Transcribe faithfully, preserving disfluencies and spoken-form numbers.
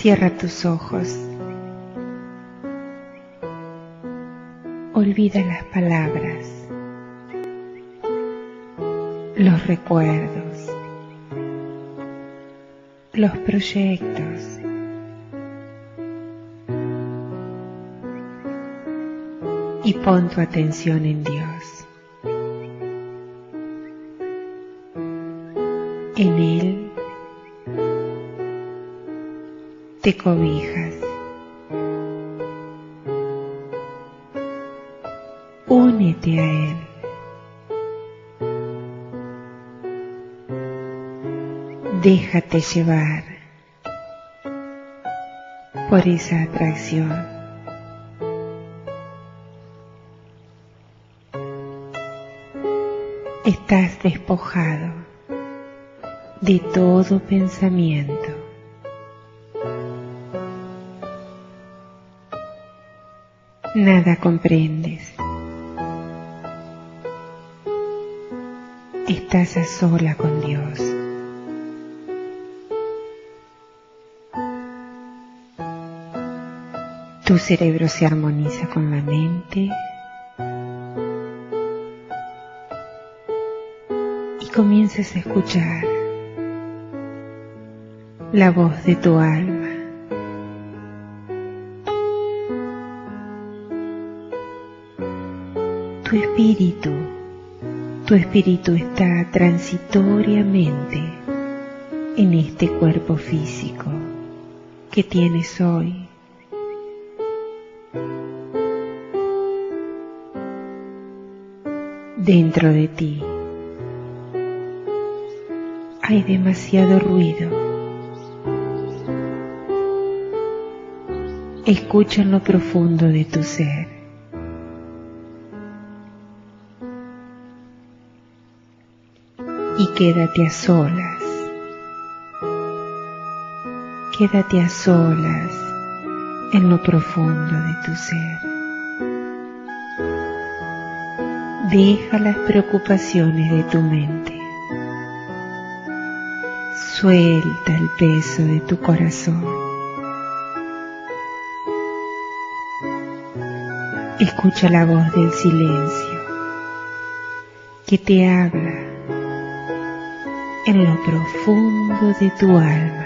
Cierra tus ojos. Olvida las palabras, los recuerdos, los proyectos. Y pon tu atención en Dios. En Él te cobijas. Únete a Él. Déjate llevar por esa atracción. Estás despojado de todo pensamiento. Nada comprendes. Estás a sola con Dios. Tu cerebro se armoniza con la mente y comienzas a escuchar la voz de tu alma. Tu espíritu, tu espíritu está transitoriamente en este cuerpo físico que tienes hoy. Dentro de ti hay demasiado ruido. Escucha en lo profundo de tu ser. Y quédate a solas. Quédate a solas en lo profundo de tu ser. Deja las preocupaciones de tu mente. Suelta el peso de tu corazón. Escucha la voz del silencio que te habla en lo profundo de tu alma.